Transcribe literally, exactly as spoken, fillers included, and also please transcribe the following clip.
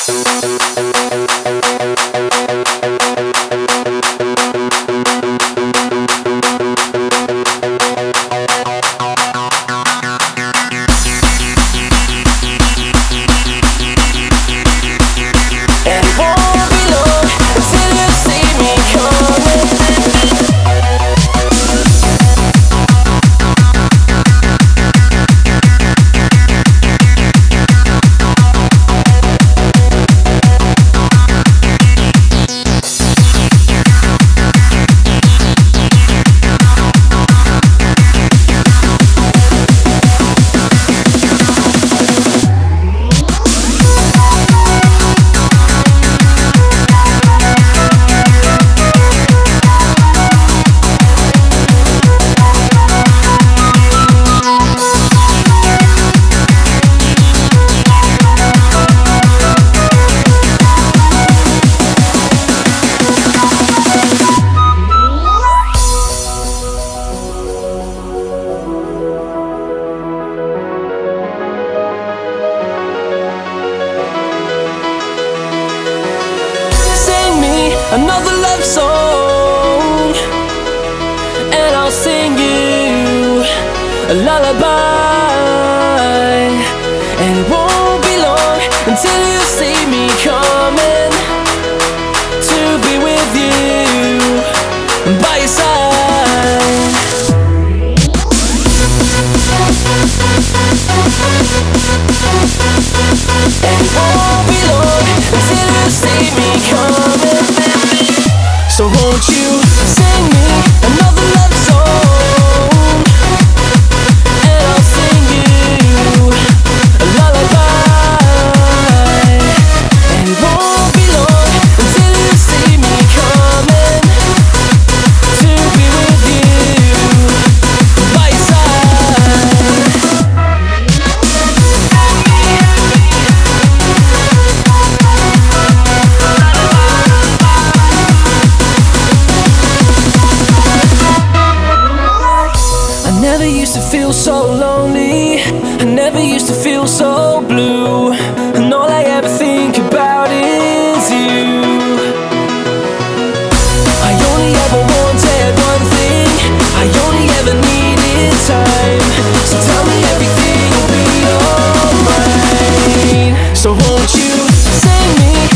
Another love song, and I'll sing you a lullaby. And it won't be long until you see me coming to be with you by your side. And it won't be long until you see me coming. So won't you sing me another love song, and I'll sing you a lullaby. And it won't be long until you see me coming to be with you by your side. I never used to feel so lonely, I never used to feel so blue, and all I ever think about is you. I only ever wanted one thing, I only ever needed time. So tell me everything will be alright. So won't you sing me